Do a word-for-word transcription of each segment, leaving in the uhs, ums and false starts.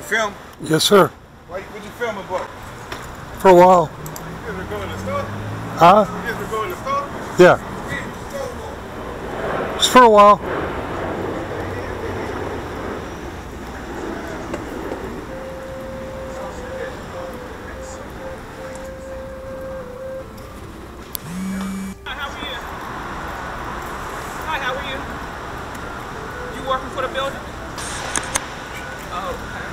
film? Yes, sir. Why, what you filming for? For a while. You just go in the store? Huh? You just go in the store? Yeah. Just for a while. Hi, how are you? Hi, how are you? You working for the building? Oh, okay.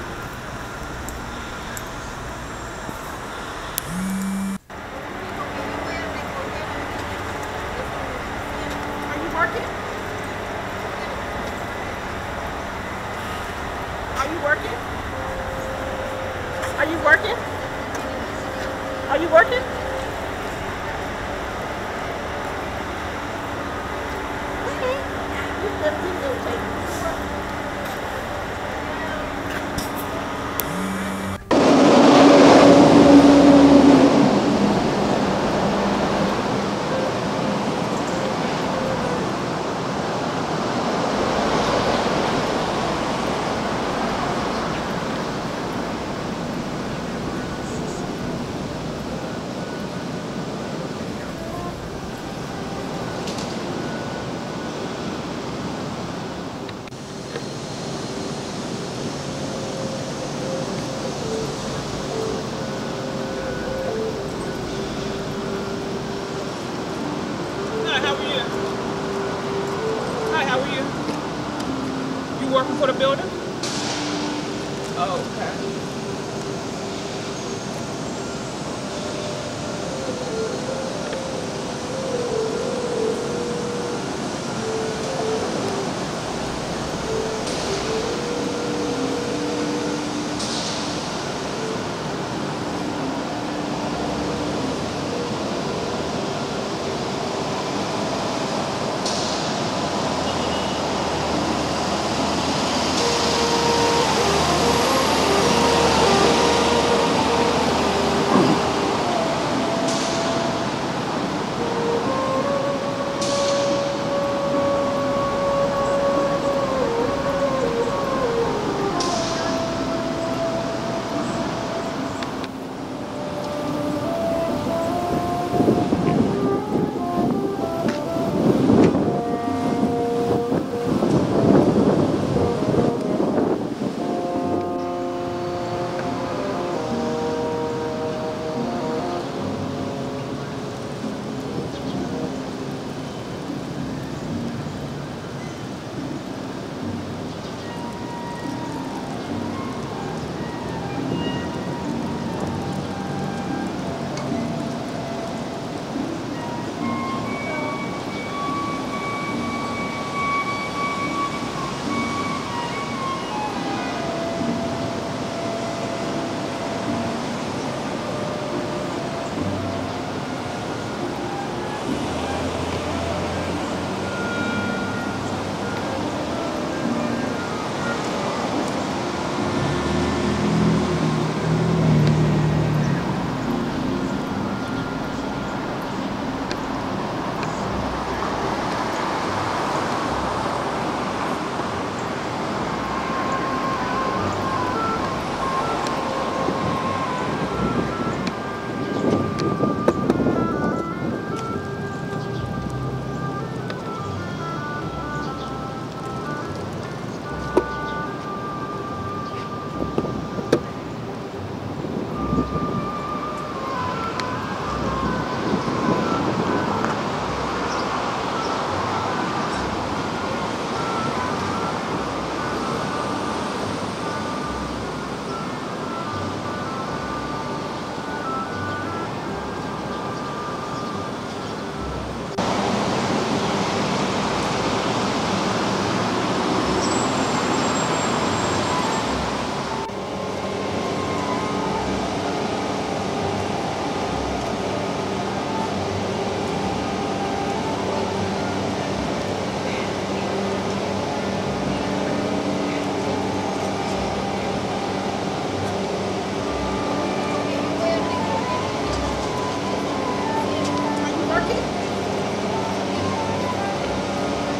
Are you working? Are you working? Are you working? Are you working? Okay. You better be good, take it. Hi, how are you? Hi, how are you? You working for the building? Oh, okay.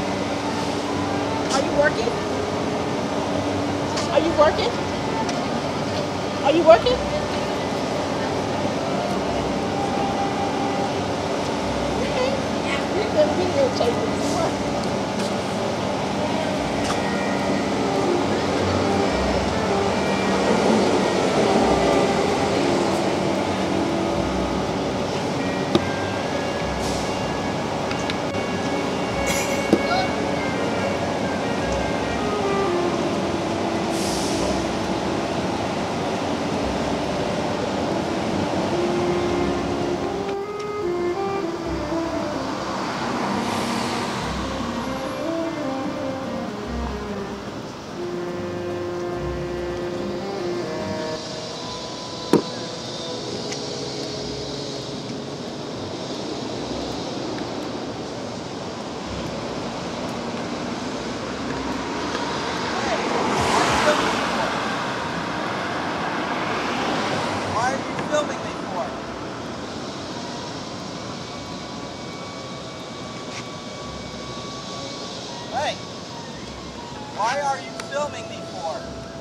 Are you working? Are you working? Are you working? You're gonna videotape it for what? Hey, why are you filming me for?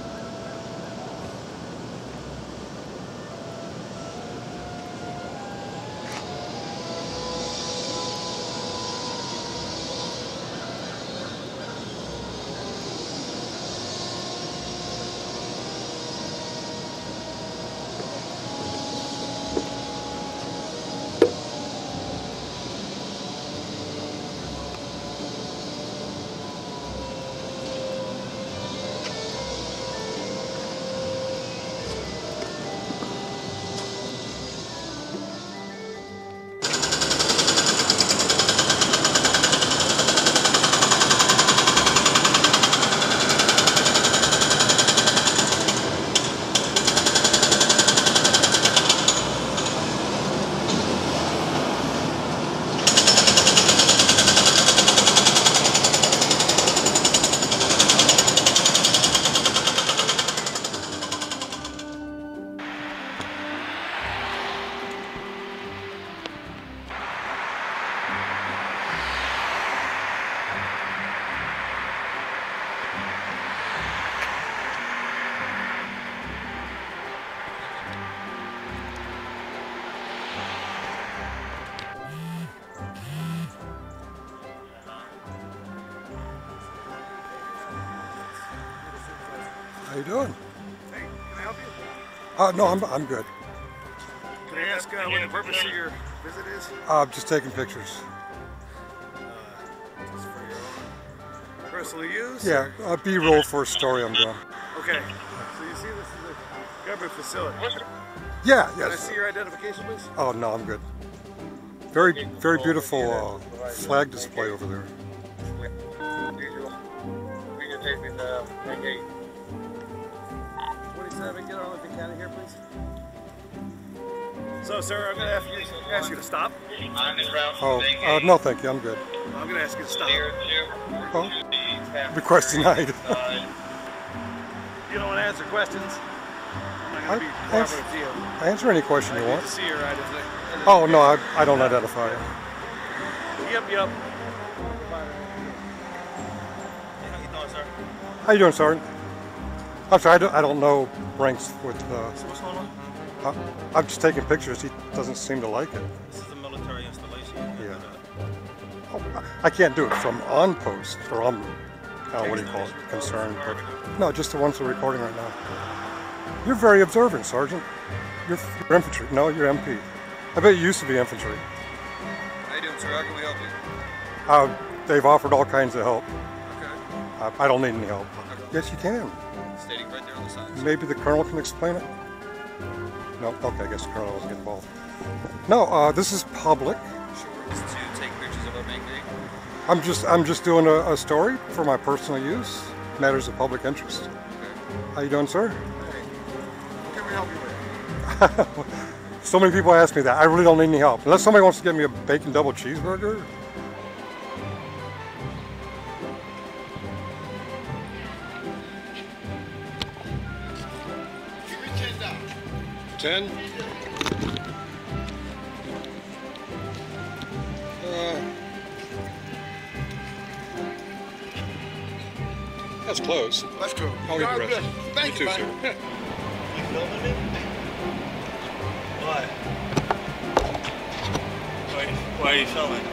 How you doing? Hey, can I help you? Uh, no, I'm, I'm good. Can I ask uh, what the purpose of your visit is? Uh, just taking pictures. Uh, just for your own personal use? Yeah, uh, B-roll for a story I'm doing. Okay. So you see this is a government facility. Yeah, Can I yes. see your identification, please? Oh, no, I'm good. Very, very beautiful uh, flag display over there. twenty-seven, get on Lincoln County here, please. So, sir, I'm going to ask you, ask you to stop. Oh, uh, no, thank you. I'm good. I'm going to ask you to stop. Oh, request denied. You don't want to answer questions? I'm not going to be I- cooperative to you. Answer any question you I need want. to see your identity. Oh, no, I, I don't identify it. Yep, yep. How you doing, Sergeant? I'm sorry, I don't, I don't know ranks with, uh, What's going on? uh, I'm just taking pictures. He doesn't seem to like it. This is a military installation. Yeah. Oh, I I can't do it from on post, or on, uh, what do you call it, concerned, but no, just the ones we're recording right now. You're very observant, Sergeant. You're, you're infantry. No, you're M P. I bet you used to be infantry. How you doing, sir? How can we help you? Uh, they've offered all kinds of help. Okay. Uh, I don't need any help. Yes, you can. Stating right there on the sign. Maybe the colonel can explain it? No? Okay, I guess the colonel doesn't get involved. No, uh, this is public. Sure. It's to take pictures of our main gate. I'm just I'm just doing a, a story for my personal use. Matters of public interest. Okay. How you doing, sir? What can we help you with? So many people ask me that. I really don't need any help. Unless somebody wants to get me a bacon double cheeseburger. Give me ten dollars. Ten? Uh, that's close. Let's go. I'll get the God rest. bless. Thank You you, too, man. sir. filming me? Why? Why, why are you filming?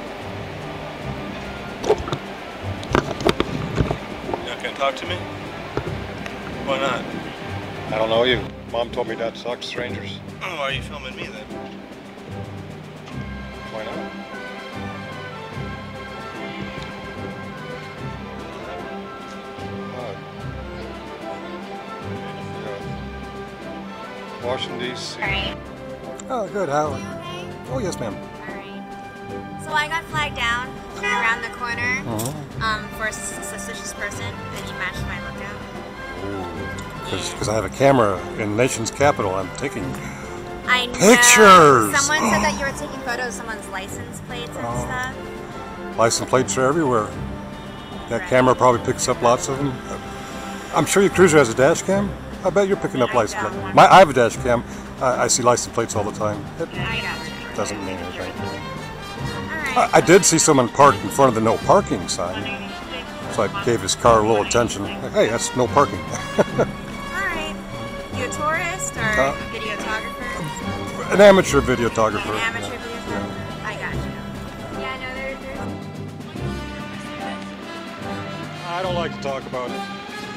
You're not gonna talk to me? Why not? I don't know you. Mom told me not to talk to strangers. Oh, why are you filming me then? Why not? Uh, yeah. Washington, D C Alright. Oh, good. How? You okay? Oh, yes, ma'am. Alright. So I got flagged down around the corner Uh-huh. um, for a suspicious person, and you matched my lookout. Because I have a camera in the nation's capital. I'm taking I know. pictures. Someone said that you were taking photos of someone's license plates and Oh. stuff. License plates are everywhere. That Right. camera probably picks up lots of them. I'm sure your cruiser has a dash cam. I bet you're picking up I license don't. plates. My, I have a dash cam. I, I see license plates all the time. It I got you. doesn't mean anything. Alright. I, I did see someone parked in front of the no parking sign. So I gave his car a little attention. Like, hey, that's no parking. Alright. You a tourist or Uh, a videographer? An amateur videographer. An amateur videographer? I got you. Yeah, no, there, there's... I don't like to talk about it.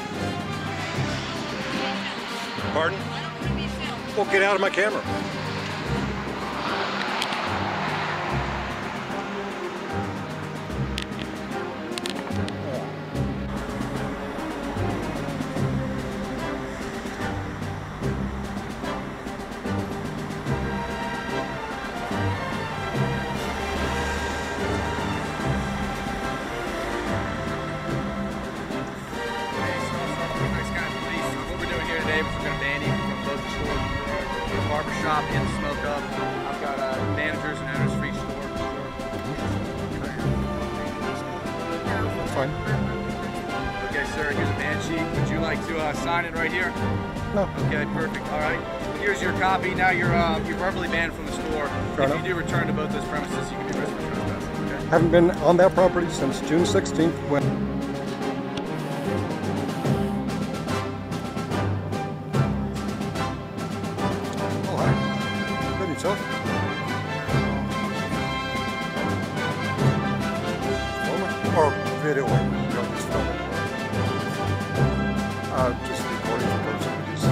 Pardon? Well, get out of my camera. What we're doing here today is we're going to ban you from both the store, the barber shop, and the smoke up. I've got uh, managers and owners for each store. That's fine. Okay, sir, here's a ban sheet. Would you like to uh, sign it right here? No. Okay, perfect. All right. Here's your copy. Now you're uh, you're verbally banned from the store. Fair if enough. you do return to both those premises, you can be arrested for trespassing. Okay. Haven't been on that property since June sixteenth when... Oh, hi. Good yourself? Filming? Or videoing? You don't just film it? Uh, just recording for those activities.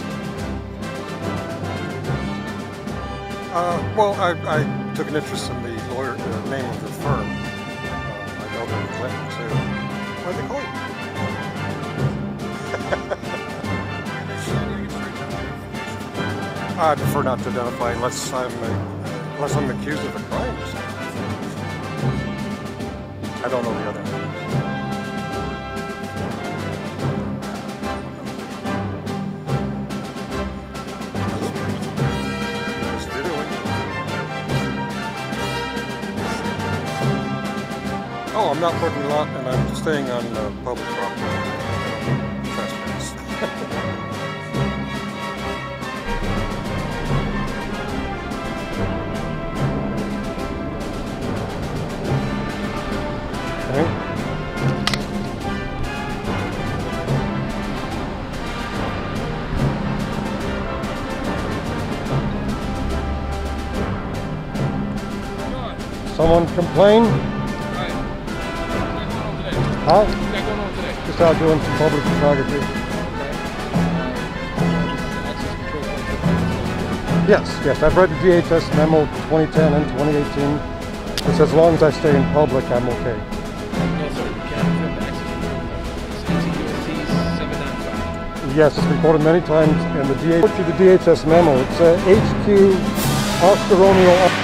Uh, well, I, I took an interest in the lawyer, the name of the firm. Uh, I know they're in Clinton too. What do they call it? I prefer not to identify unless I'm uh, unless I'm accused of a crime or something. I don't know the other names. Just videoing. Oh, I'm not parking lot, and I'm staying on uh, public property. I don't trespass. Okay. Someone complain? Huh? Just out doing some public photography. Yes, yes, I've read the D H S memo twenty ten and twenty eighteen. It says as long as I stay in public, I'm okay. Yes, it's been quoted many times, and the D H S, the D H S memo, it's uh, H Q Oscar Romeo